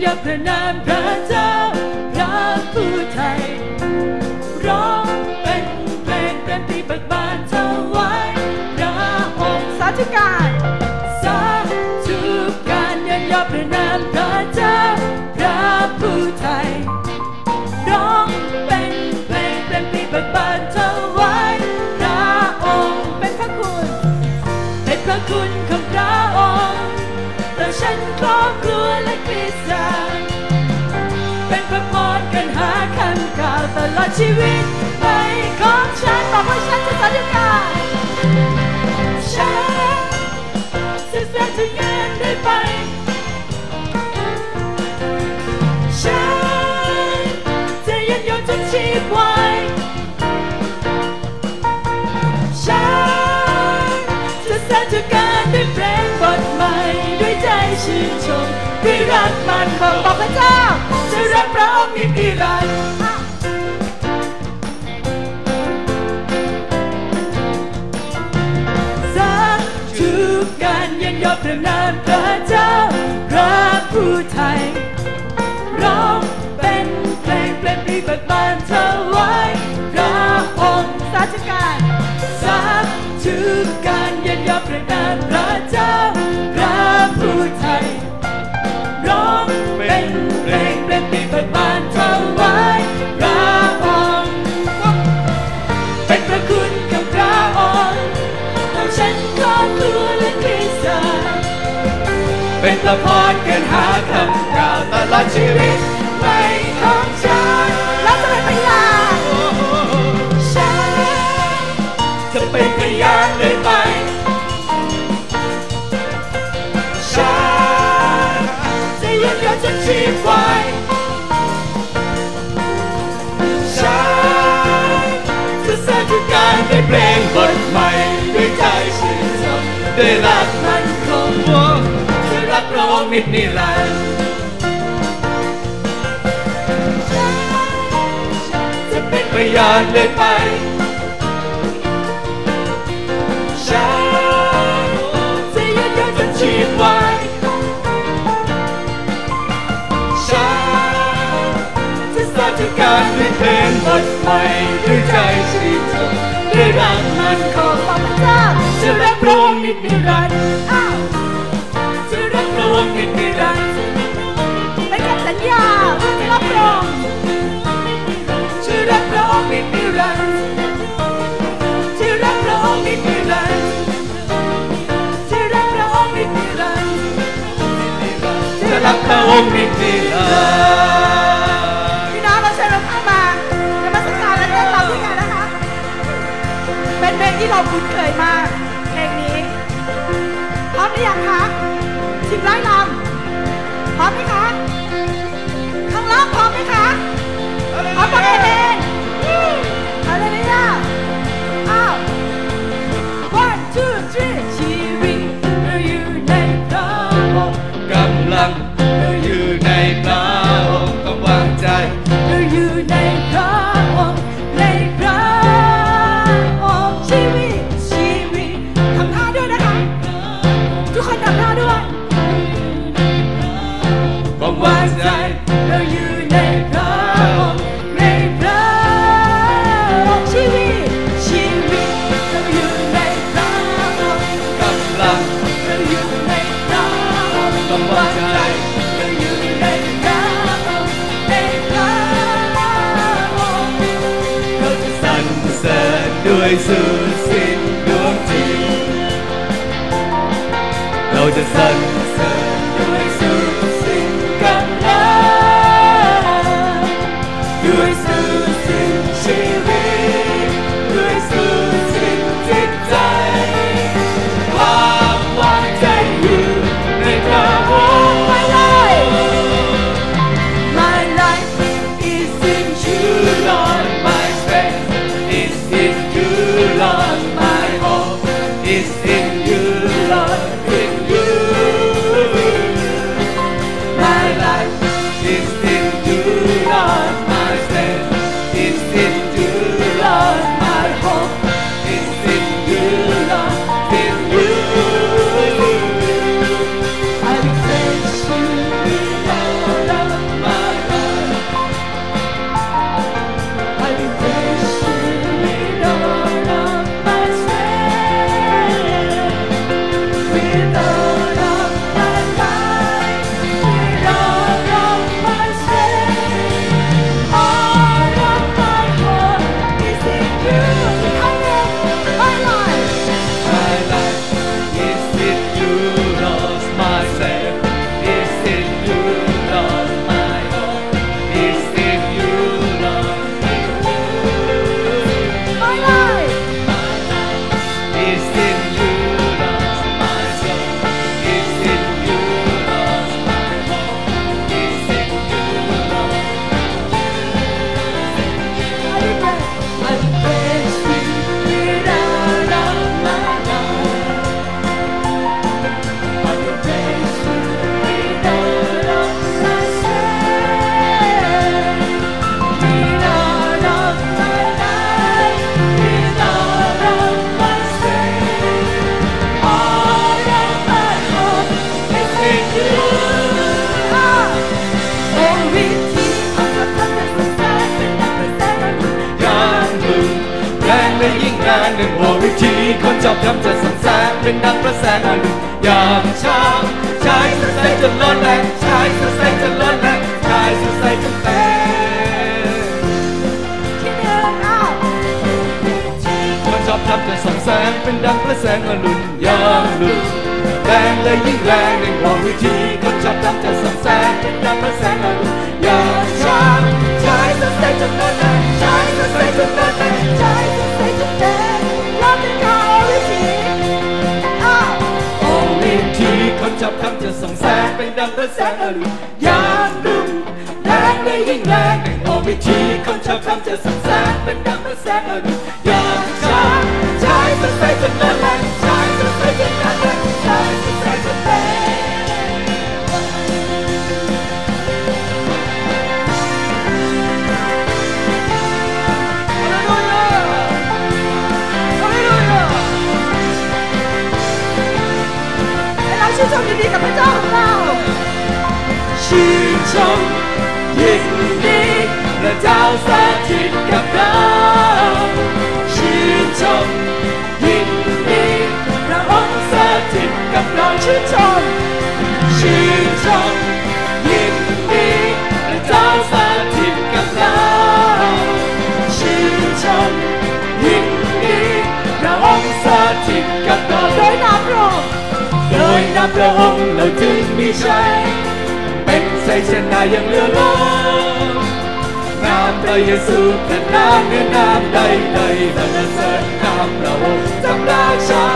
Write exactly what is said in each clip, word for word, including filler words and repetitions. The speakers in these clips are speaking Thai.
ยกพระนามพระเจ้าพระผู้ไทยร้องเป็นเพลงเต็มที่เบิกบานถวายพระองค์สาธุการสาธุการยันยกพระนามพระเจ้าพระผู้ไทยร้องเป็นเพลงเต็มที่เบิกบานถวายพระองค์เป็นพระคุณเป็นพระคุณของพระองค์แต่ฉันขอกลัวและกลัวสั่นเป็นพระพรกันหาคำกล่าวตลอดชีวิตไปของฉันบอกว่าฉันจะสาธุการฉันจะสร้างทุกงานได้ไปฉันจะยันยงทุกชีพไว้ฉันจะสร้างทุกการด้วยเพลงบทใหม่ด้วยใจชื่นชมด้วยรักมันของบอกพระเจ้าจะรักพระองค์นิรันดร์สาธุการยันยกพระนามพระเจ้าพระผู้ไทยร้องเป็นเพลงเพลงที่เบิกบานถวายพระองค์สาธุการสาธุการยันยกพระนามพระเจ้าพระผู้ไทยร้องเป็นเพลงเพลงที่เบิกบานถวายพระองค์เป็นพระคุณของพระองค์ต้องฉันขอกลัวและกลัวสั่นเป็นพระพรเกินหาคำกล่าวตลอดชีวิตไม่ของฉันแล้วจะเป็นพยานฉันจะเป็นพยานเลยไปฉันจะยืนยันจนชีพไว้ฉันจะสร้างทุกการด้วยเพลงบทใหม่ด้วยใจชื่นชมด้วยรักมันคงจะรักพระองค์นิรันดร์จะเป็นพยานเลยไปฉันจะยืนยันจนชีพไว้ฉันจะสร้างทุกการด้วยเพลงบทใหม่ด้วยใจชื่นชมด้วยรักมันคงพระเจ้าจะรักพระองค์นิรันดร์จะรักพระองค์นิรันดร์เป็นคำสัญญาว่าจะรับรองจะรักพระองค์นิรันดร์จะรักพระองค์นิรันดร์จะรักพระองค์นิรันดร์จะรักพระองค์นิรันดร์พี่น้องเราเชิญเราเข้ามานมัสการและเต้นรำด้วยกันนะคะเป็นเพลงที่เราคุ้นเคยมากเพลงนี้พร้อมหรือยังคะทีมไล่ลำพร้อมไหมคะข้างล่างพร้อมไหมคะพร้อมฟังเอเมนฮาเลลูยาอ้าว one two three ชีวิตเราอยู่ในพระองค์กำลังเราอยู่ในพระองค์ต้องวางใจเราอยู่ในพระองค์ในพระองค์ชีวิตชีวิตทำท่าด้วยนะคะทุกคนทำท่าด้วยต้องวางใจเราอยู่ในพระองค์ในพระองค์ชีวิตชีวิตเราอยู่ในพระองค์กำลังเราอยู่ในพระองค์ต้องวางใจเราอยู่ในพระองค์ในพระองค์เราจะสรรเสริญด้วยสุดสิ้นดวงจิตเราจะสรรเสริญด้วยสุดสิ้นกำลังด้วยสุดสิ้นชีวิตด้วยสุดสิ้นจิตใจความวางใจอยู่ในพระองค์ My life My life is in you Lord My strength is in you Lord My hope is in you Lord in you My life is in you Lord My strength is in you Lord My hope is in you Lord in you I will praise you with all I แรงหนึ่งโอวิธีคนชอบทำจะส่องแสงเป็นดังพระแสงอรุณยามเช้าชายสดใสจนล้นแรงชายสดใสจนล้นแรงชายสดใสจนเต็มที่เดิมอ้าวคนชอบทำจะส่องแสงเป็นดังพระแสงอรุณยามรุ่งแรงเลยยิ่งแรงในโอวิธีคนชอบทำจะส่องแสงเป็นดังพระแสงอรุณยามเช้าชายสดใสจนล้นแรงชายสดใสจนล้นแรงชายสดใสจนเต็มรับเป็นข่าววิธีอ้าวโอวิธีคนชอบทำจะส่องแสงเป็นดังพระแสงอรุณยามรุ่งแรงเลยยิ่งแรงในโอวิธีคนชอบทำจะส่องแสงเป็นดังพระแสงอรุณยามเช้าชายสดใสจนล้นแรงชายสดใสจนล้นแรงชายสดใสจนเต็มชื่นชมยินดีกับพระเจ้าของเราชื่นชมยินดีพระเจ้าสถิตกับเราชื่นชมยินดีพระองค์สถิตกับเราชื่นชมชื่นชมยินดีพระเจ้าสถิตกับเราชื่นชมยินดีพระองค์สถิตกับเราโดยนามพระองค์โดยนามพระองค์เราจึงมีชัยเป็นชัยชนะอย่างเหลือล้นนามพระเยซูเป็นนามเหนือนามใดใดสรรเสริญนามพระองค์จำราชา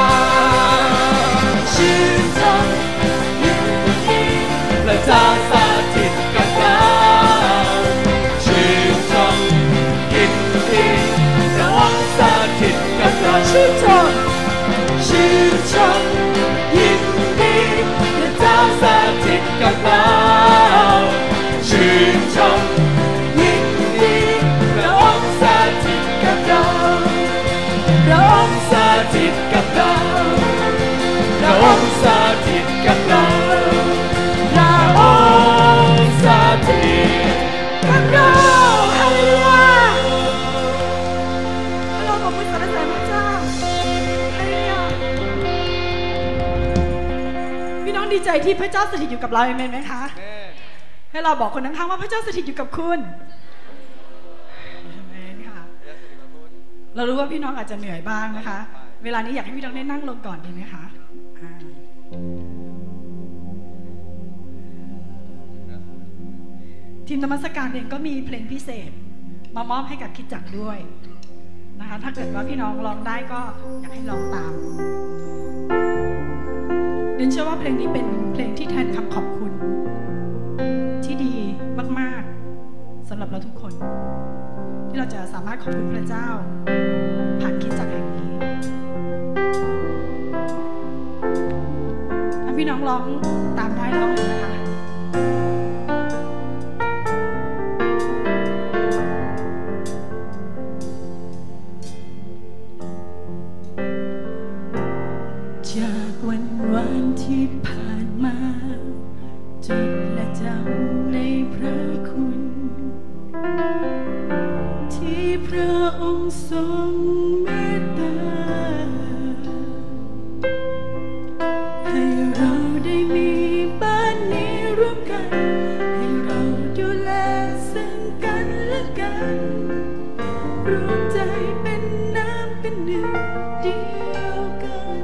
ชื่นชมยินดีพระเจ้าสถิตกับเราชื่นชมยินดีพระองค์สถิตกับเราชื่นชมชื่นชมยินดีพระเจ้าสถิตกับเราชื่นชมยินดีพระองค์สถิตกับเราพระองค์สถิตกับเราพระองค์สถิตกับเราพระองค์สถิตกับเราฮาเลลูยาเราขอบคุณสรรเสริญพระเจ้าพี่น้องดีใจที่พระเจ้าสถิตอยู่กับเราเอเมนไหมคะให้เราบอกคนข้างๆว่าพระเจ้าสถิตอยู่กับคุณเอเมนค่ะเรารู้ว่าพี่น้องอาจจะเหนื่อยบ้างนะคะเวลานี้อยากให้พี่น้องได้นั่งลงก่อนดีไหมคะทีมนมัสการเองก็มีเพลงพิเศษมามอบให้กับคริสตจักรด้วยนะคะถ้าเกิดว่าพี่น้องร้องได้ก็อยากให้ร้องตามเดนเชื่อว่าเพลงนี้เป็นเพลงที่แทนคำขอบคุณที่ดีมากๆสำหรับเราทุกคนที่เราจะสามารถขอบคุณพระเจ้าผ่านคริสตจักรแห่งนี้ถ้าพี่น้องร้องตามได้ร้องเลยนะคะจากวันวันที่ผ่านมาจดและจำในพระคุณที่พระองค์ทรงเมตตาให้เราได้มีบ้านนี้ร่วมกันให้เราดูแลซึ่งกันและกันรวมใจเป็นน้ำเป็นหนึ่งเดียวกัน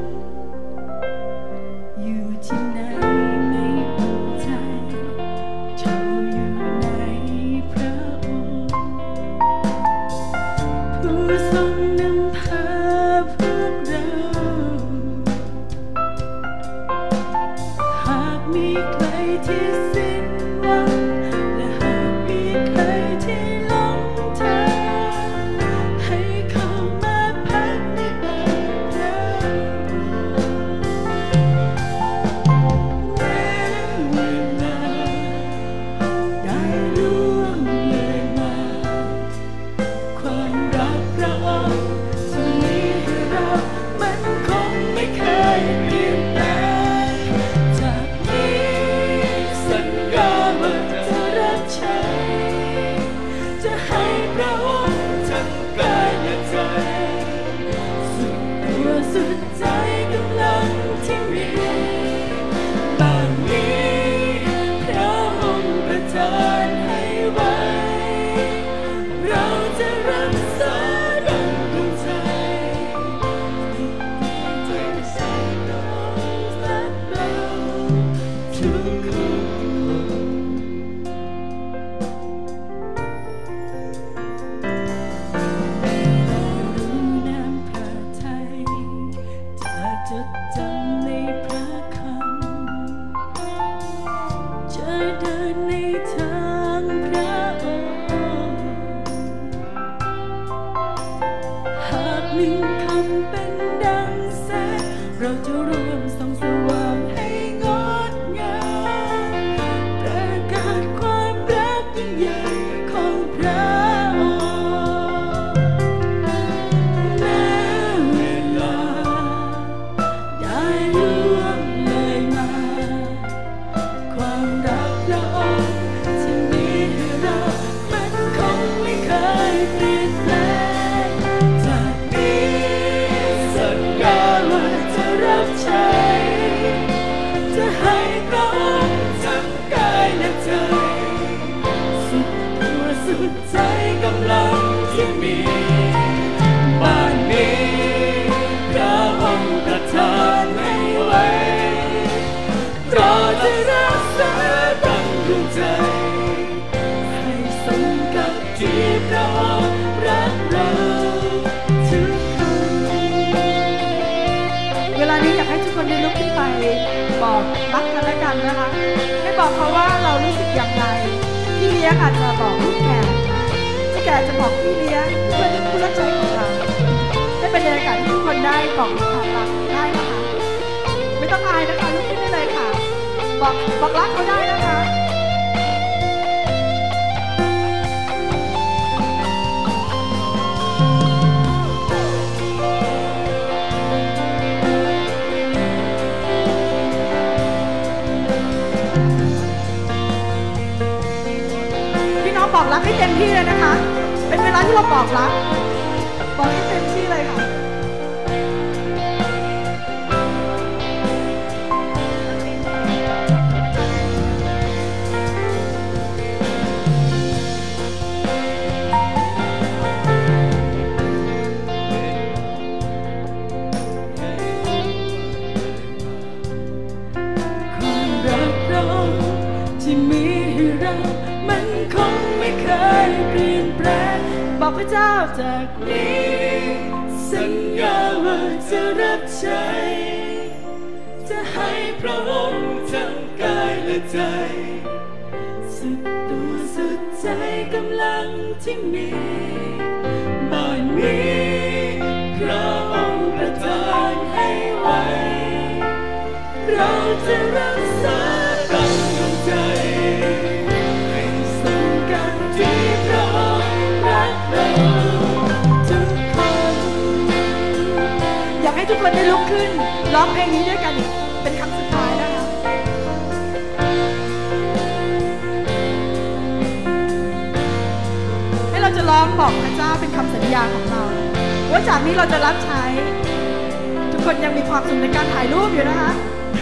อยู่ที่ไหนไม่ภูมิใจเราอยู่ในพระองค์ผู้ทรงนำพาพวกเราหากมีใครที่สิ้นหวังและหากมีใครที่หลงทางให้เข้ามาพักในบ้านเราแม้เวลาได้ล่วงเลยมาความรักพระองค์จะหนึ่งคำเป็นดังแสงเราจะรวมส่องสว่างให้งดงามประกาศความรักยิ่งใหญ่ของพระองค์แม้เวลาได้ล่วงเลยมาความรักพระองค์ที่มีให้เรามันคงไม่เคยเปลี่ยนแปลงจากนี้สัญญาว่าจะรับใช้จะให้พระองค์ทั้งกายและใจสุดตัวสุดใจกำลังที่มีบ้านนี้พระองค์ประทานให้ไว้เราจะรักษาดังดวงใจให้สมกับที่พระองค์รักเราทุกคนเวลานี้อยากให้ทุกคนได้ลุกขึ้นไปบอกรักกันและกันนะคะให้บอกเขาว่าเรารู้สึกอย่างไรพี่เลี้ยงอาจจะบอกลูกแก่ลูกแก่จะบอกพี่เลี้ยงเพื่อนผู้รับใช้ของเราให้เป็นบรรยากาศที่ทุกคนได้บอกความรักได้นะคะไม่ต้องอายนะคะลุกขึ้นได้เลยค่ะบอกบอกรักเขาได้นะคะพี่น้องบอกรักให้เต็มที่เลยนะคะเป็นเวลาที่เราบอกรักบอกให้เต็มที่เลยค่ะบอกพระเจ้าจากนี้สัญญาว่าจะรับใช้จะให้พระองค์ทั้งกายและใจสุดตัวสุดใจกำลังที่มีบ้านนี้พระองค์ประทานให้ไว้เราจะรักษาดังดวงใจให้สมกันที่พระองค์ทุกคนอยากให้ทุกคนได้ลุกขึ้นร้องเพลงนี้ด้วยกันอีกเป็นครั้งสุดท้ายนะคะให้เราจะร้องบอกพระเจ้าเป็นคำสัญญาของเราว่าจากนี้เราจะรับใช้ทุกคนยังมีความสุขในการถ่ายรูปอยู่นะคะ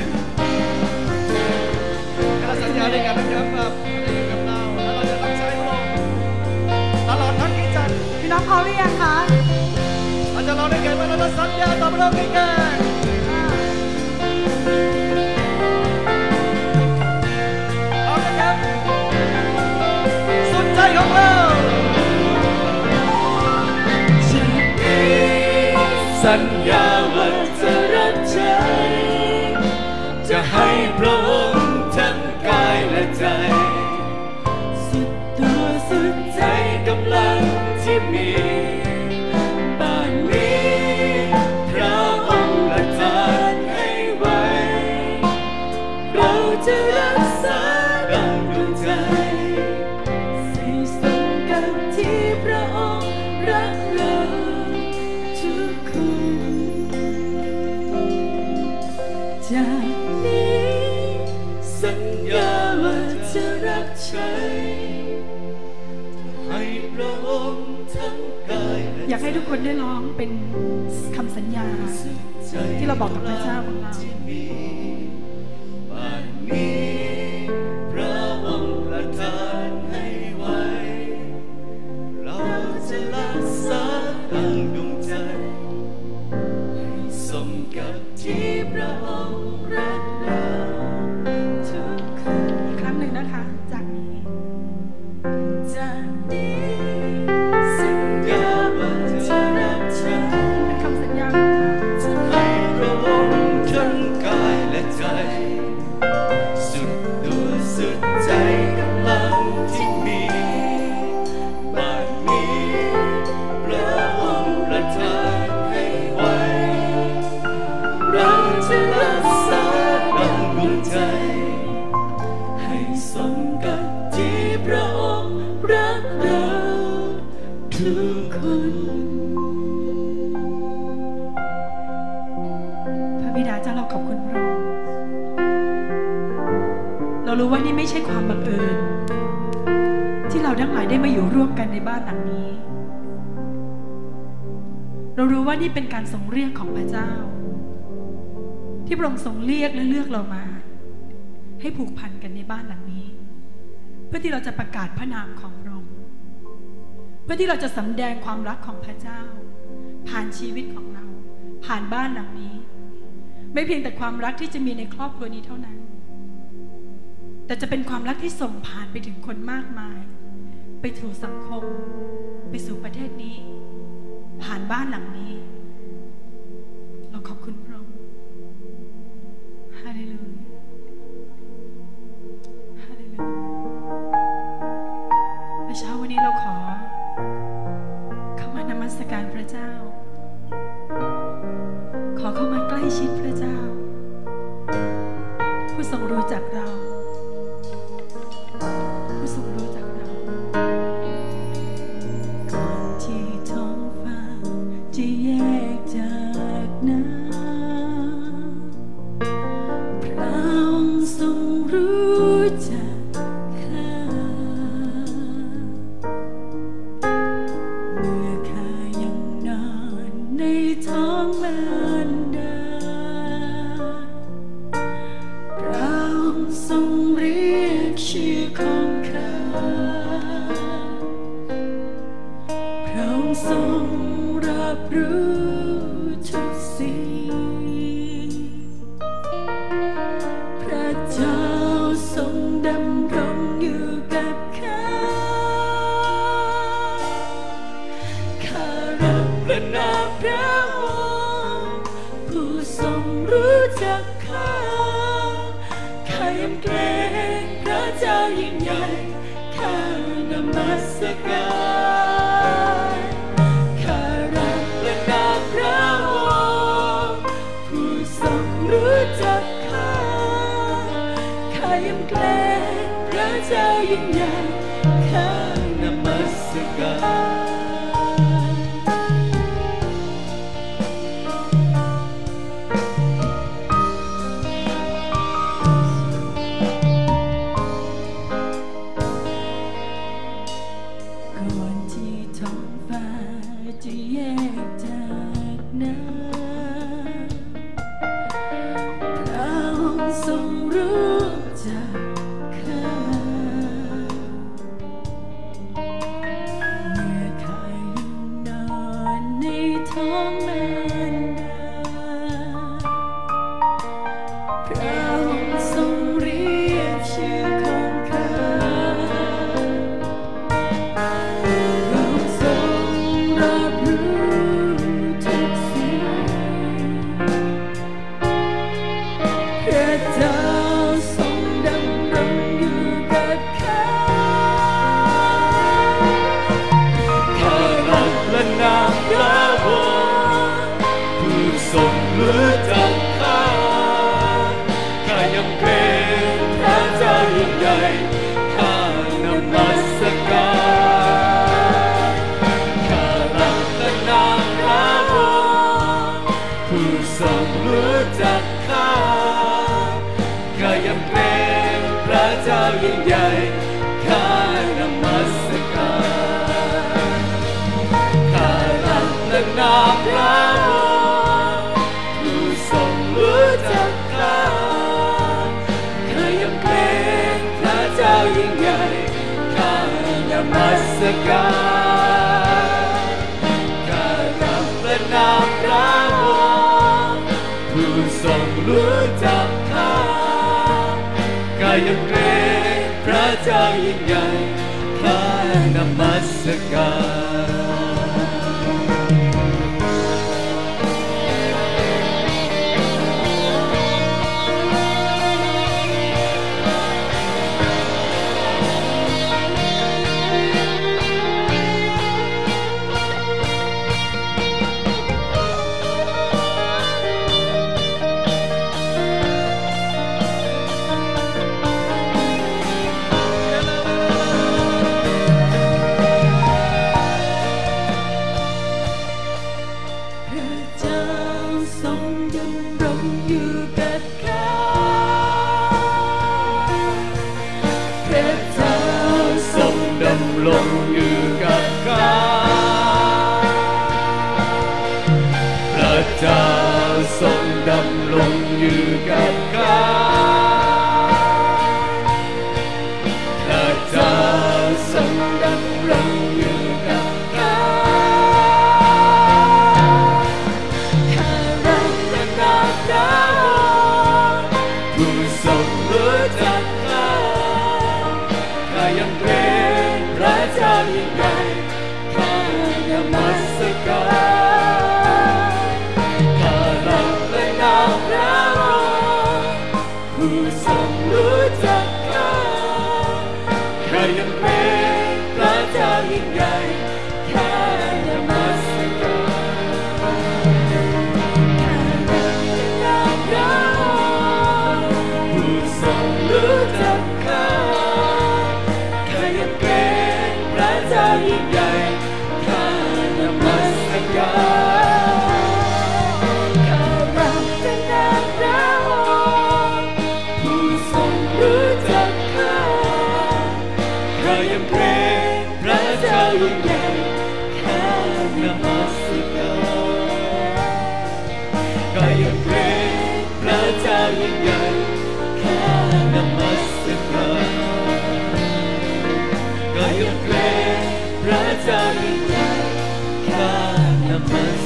เราสัญญาในการรับกับกับเราแล้วเราจะรับใช้พระองค์ตลอดทั้งกิจจักรพี่น้องพร้อมหรือยังคะเราจะร้องด้วยกันว่าเราจะสัญญาต่อพระองค์ด้วยกันเอาละครับสุดใจของเราสัญญาว่าจะรับใช้จะให้พระองค์ทั้งกายและใจสุดตัวสุดใจกำลังที่มีบ้านนี้พระองค์ประทานให้ไว้เราจะรักษาดังดวงใจให้สมกับที่พระองค์รักเราทุกคนจากนี้สัญญาว่าจะรับใช้ให้พระองค์ทั้งกายอยากให้ทุกคนได้ร้องเป็นคำสัญญาที่เราบอกกับพระเจ้าของเราบ้านนี้พระองค์ประทานให้ไว้เราจะรักษาดังดวงใจให้สมกับที่พระองค์รักเราทุกคนอีกครั้งหนึ่งนะคะจากนี้จากนี้สัญญาว่าจะรับใช้เป็นคำสัญญาของเราจะให้พระองค์ทั้งกายและขอบคุณพระองค์เรารู้ว่านี่ไม่ใช่ความบังเอิญที่เราทั้งหลายได้มาอยู่ร่วมกันในบ้านหลังนี้เรารู้ว่านี่เป็นการทรงเรียกของพระเจ้าที่พระองค์ทรงเรียกและเลือกเรามาให้ผูกพันกันในบ้านหลังนี้เพื่อที่เราจะประกาศพระนามของพระองค์เพื่อที่เราจะสำแดงความรักของพระเจ้าผ่านชีวิตของเราผ่านบ้านหลังนี้ไม่เพียงแต่ความรักที่จะมีในครอบครัวนี้เท่านั้นแต่จะเป็นความรักที่ส่งผ่านไปถึงคนมากมายไปสู่สังคมไปสู่ประเทศนี้ผ่านบ้านหลังนี้เราขอบคุณพระองค์ฮาเลลูยาฮาเลลูยาและเช้าวันนี้เราขอเข้ามานมัสการพระเจ้าขอเข้ามาใกล้ชิดพระเจ้าผู้ทรงรู้จักเราผู้ทรงรู้จักเราก่อนที่ท้องฟ้าจะแยกจากน้ำพระองค์ทรงรู้จักข้าเมื่อข้ายังนอนในท้องมารดาพระองค์ทรงเรียกชื่อของข้าพระองค์ทรงรับรู้ทุกสิ่งพระเจ้าทรงดำรงอยู่กับข้าข้ารักพระนามพระองค์ผู้ทรงรู้จักข้าข้ายำเกรงพระเจ้ายิ่งใหญ่ข้านมัสการข้ารักพระนามพระองค์ผู้ทรงรู้จักข้าข้ายำเกรงพระเจ้ายิ่งใหญ่ข้านมัสการก่อนที่ท้องฟ้าจะแยกจากน้ำพระองค์ทรงรู้จักข้าเมื่อข้ายังนอนในท้องมารดาพระองค์ทรงเรียกชื่อของข้าเราทรงรับรู้ทุกสิ่งพระเจ้าทรงดำรงอยู่กับข้าข้ารักและนามพระองค์ผู้ทรงรู้จักข้าข้ายำเกรงพระเจ้ายิ่งใหญ่ข้านมัสการข้ารักและนามพระองค์ผู้ทรงรู้จักข้าข้ายำเกรงพระเจ้ายิ่งใหญ่ข้านมัสการข้ารักและนามพระองค์ผู้ทรงรู้จักข้าข้ายำเกรงพระเจ้ายิ่งใหญ่ข้านมัสการข้ารักและนามพระองค์ผู้ทรงรู้จักข้าข้ายำเกรงพระเจ้ายิ่งใหญ่ข้านมัสการพระเจ้าทรงดำรงอยู่กับเจ้าทรงดำรงอยู่กับข้าพระเจ้าทรงดำรงอยู่กับข้าข้ารักและนับดาวผู้ทรงรู้จักข้าข้ายังเกรงพระเจ้ายิ่งใหญ่ข้านมัสการข้ารักและนับดาวผู้ทรงรู้จักข้าข้ายังเกรงพระเจ้ายิ่งใหญ่ข้านมัสการผู้ทรงรู้จักข้าข้ายังเกรงพระเจ้ายิ่งใหญ่ข้านมัสการข้ารักและนับดาวผู้ทรงรู้จักข้าข้ายังเกรงพระเจ้ายิ่งใหญ่ข้านมัสการข้ายังเกรงพระเจ้ายิ่งใหญ่ข้านมัสการข้ายังเกรงพระเจ้ายิ่งใหญ่ข้านมัส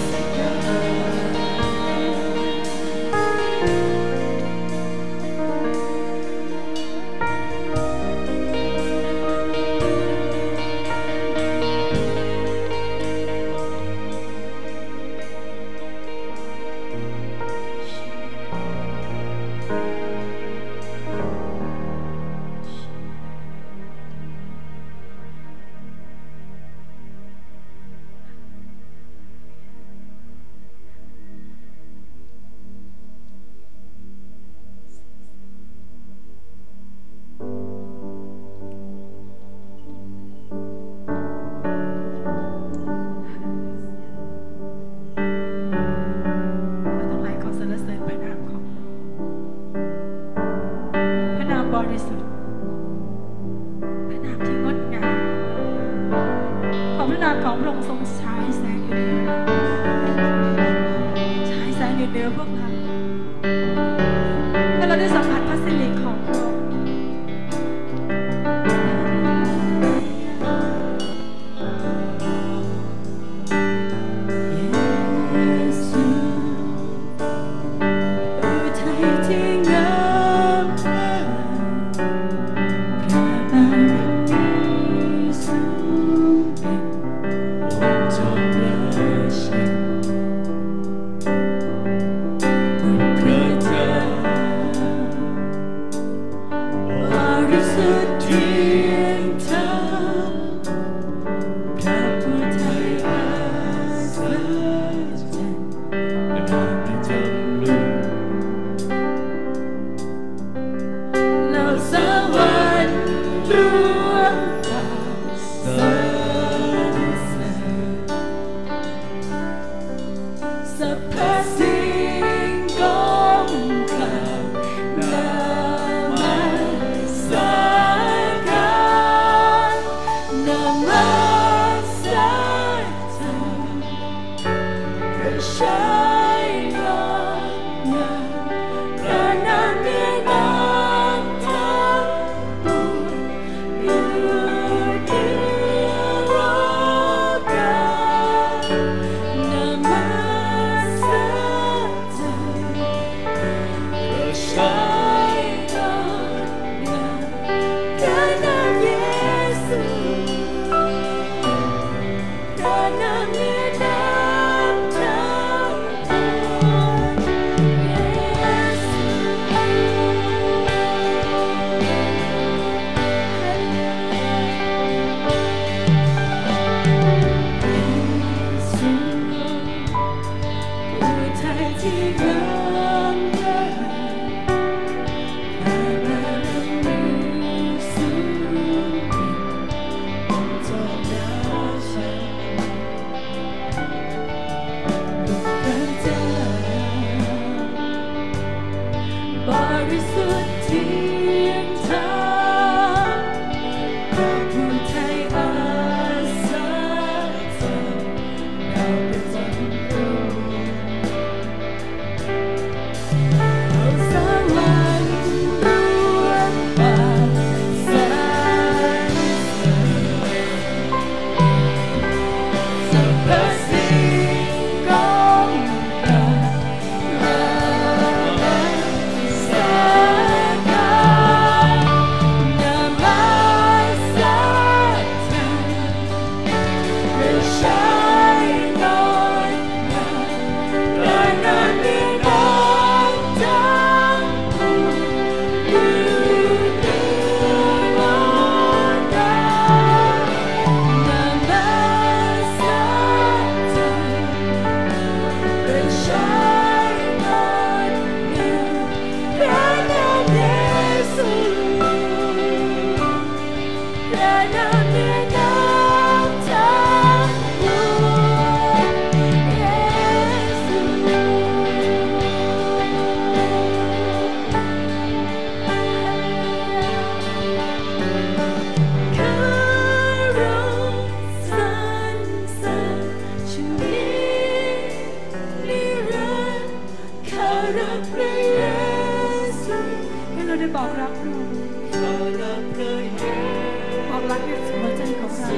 รักพระเยซูให้เราได้บอกรักพระองค์ข้ารักพระเยซูบอกรักในหัวใจของเรา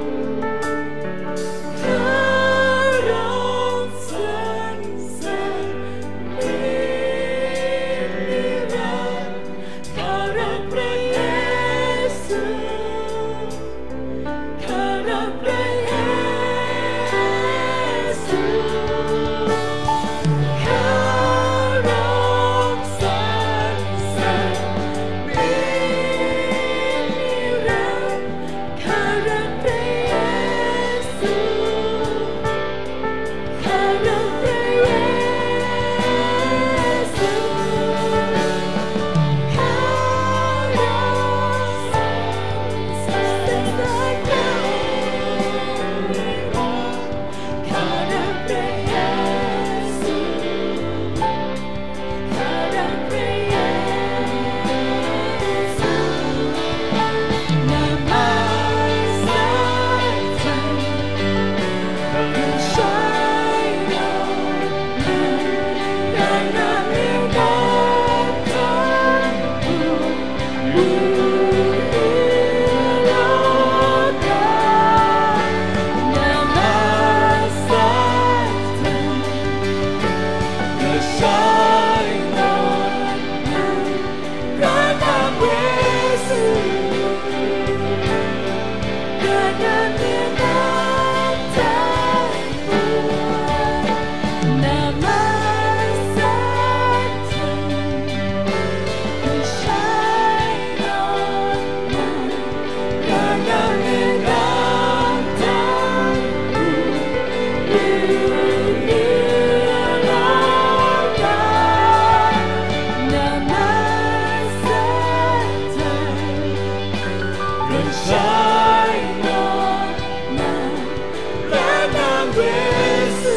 ข้าร้องสรรเสริญนิรันดร์ข้ารักพระเยซูข้ารักพระเยซูข้าร้องสรรเสริญนิรันดร์ข้ารักพระเยซูข้ารักพระเยซูข้าร้องสรรเสริญพระองค์ข้ารักพระเยซูข้ารักพระเยซูนามัสการผู้ชายเราแต่นาเมียกันทั้งปวงอยู่ในโลกานามัสการผู้ชายเราพระนามเยซูพระนามเมียกันทั้งปวงนามัสการผู้ชายเราพระนามเมียกันทั้งปวงอยู่ในโลกานามัสการผู้ชายเราพระนามเยซู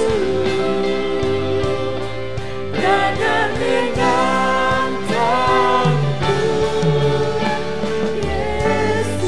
พระนามเมียกันทั้งปวงเยซู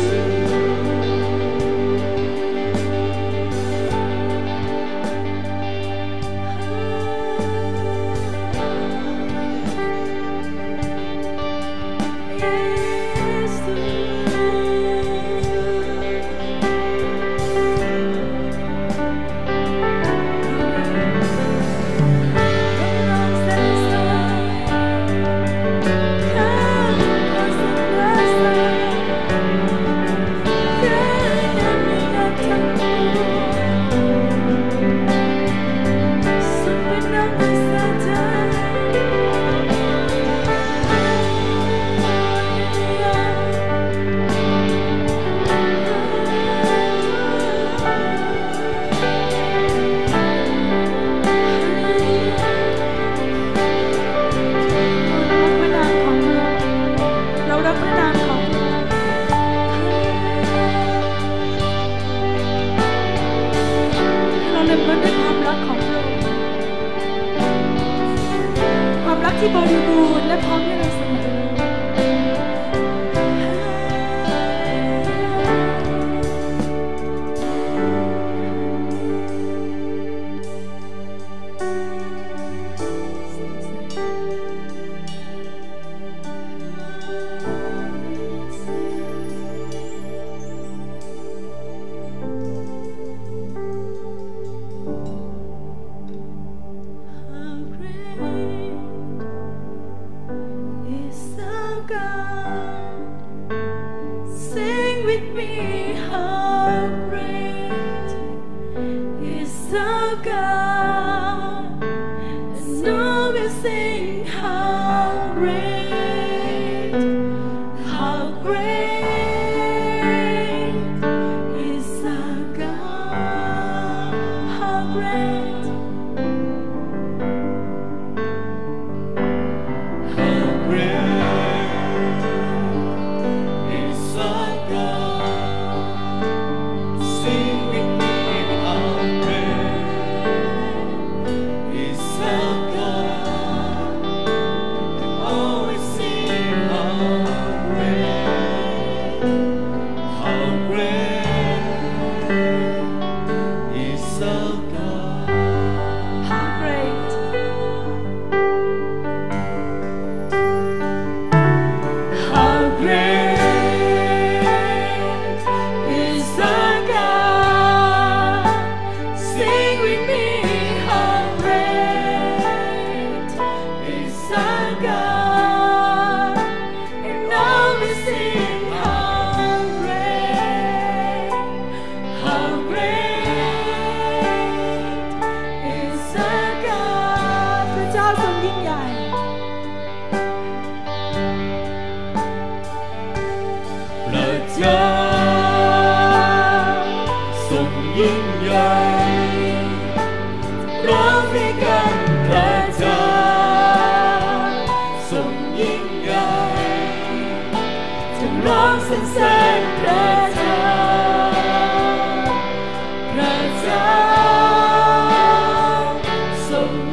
ที่บริบูรณ์และพร้อมให้เราเสมอHow great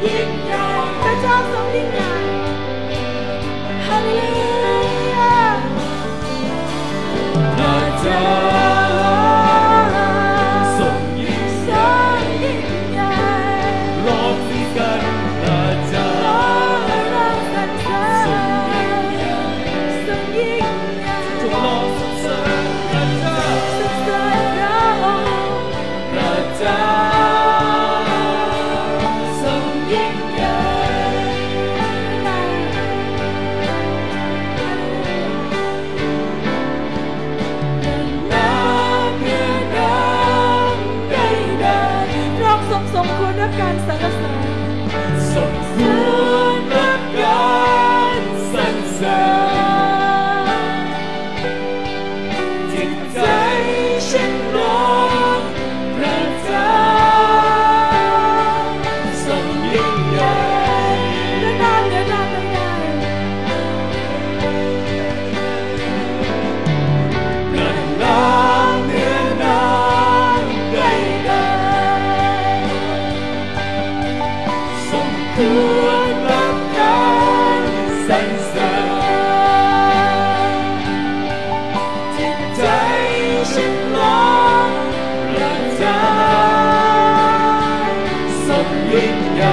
ยิ่งใหญ่พระเจ้าทรงยิ่งใหญ่ฮาเลลูยาพระเจ้าทรงยิ่งใหญ่ร้องสิกันพระเจ้าร้องสรรเสริญทรงยิ่งใหญ่จงร้องสรรเสริญพระเจ้าสรรเสริญพระองค์พระเจ้าทรงยิ่งใหญ่น้ำเนื้อน้ำใดๆพระองค์ทรงสมควรรับการสรรเสริญสมควรรับการสรรเสริญจิตใจฉันร้องพระเจ้าทรงยิ่งใหญ่และนานและนานและนานพระนามเหนือนามใดๆสมควรรับการสรรเสริญจิตใจฉันร้องพระเจ้าทรงยิ่งใหญ่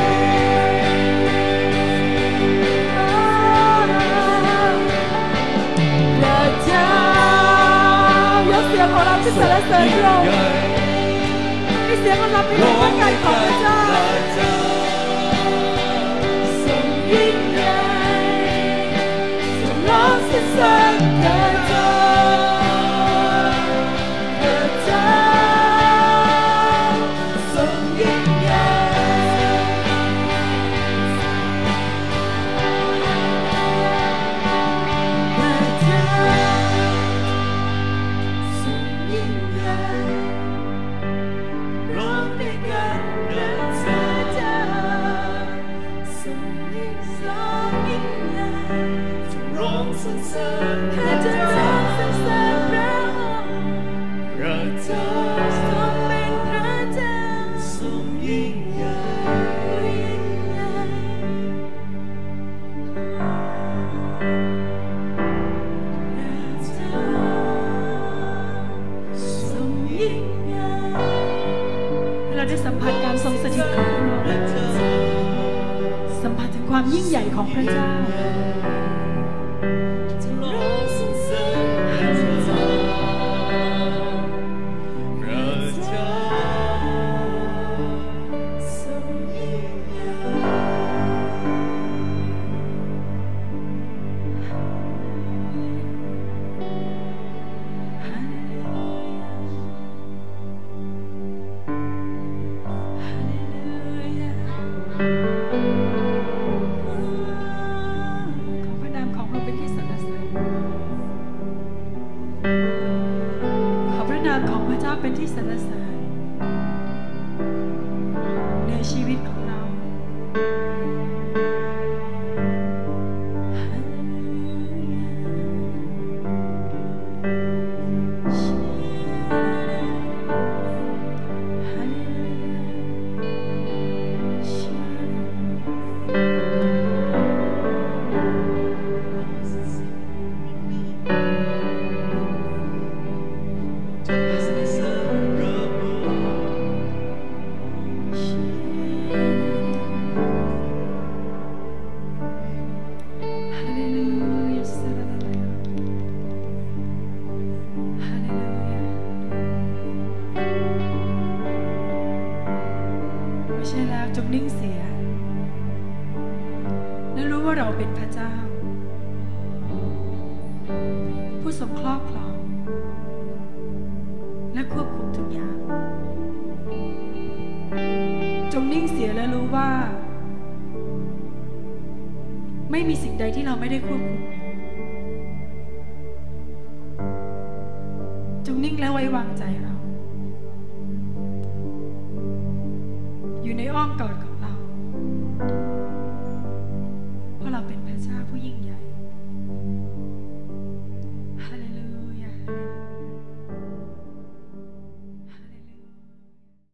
พระเจ้ายกเสียงของเราที่สรรเสริญพระองค์ให้เสียงของเราเป็นพระกายของพระเจ้าทรงยิ่งใหญ่ทรงร้องสรรเสริญพระเจ้าพระเจ้าทรงยิ่งใหญ่พระเจ้าทรงยิ่งใหญ่ร้องด้วยกันพระเจ้าทรงยิ่งทรงยิ่งใหญ่จงร้องสรรเสริญพระเจ้าสรรเสริญพระองค์พระเจ้าทรงเป็นพระเจ้าทรงยิ่งใหญ่ยิ่งใหญ่พระเจ้าทรงยิ่งใหญ่เราได้สัมผัสการทรงสถิตของพระองค์สัมผัสถึงความยิ่งใหญ่ของพระเจ้าจะร้องสรรเสริญพระเจ้าพระเจ้าทรงยิ่งใหญ่ฮาเลลูยาฮาเลลูยาขอพระนามของพระองค์เป็นที่สรรเสริญขอพระนามของพระเจ้าเป็นที่สรรเสริญในชีวิตของเราฮาเลลูยาฮาเลลูฮาเลลูยาฮาเลลูยาฮาเลลูยาไม่ใช่แล้วจงนิ่งเสียและรู้ว่าเราเป็นพระเจ้าผู้ทรงครอบครองและควบคุมทุกอย่างจงนิ่งเสียและรู้ว่าไม่มีสิ่งใดที่เราไม่ได้ควบคุมจงนิ่งและไว้วางใจเราอยู่ในอ้อมกอดของ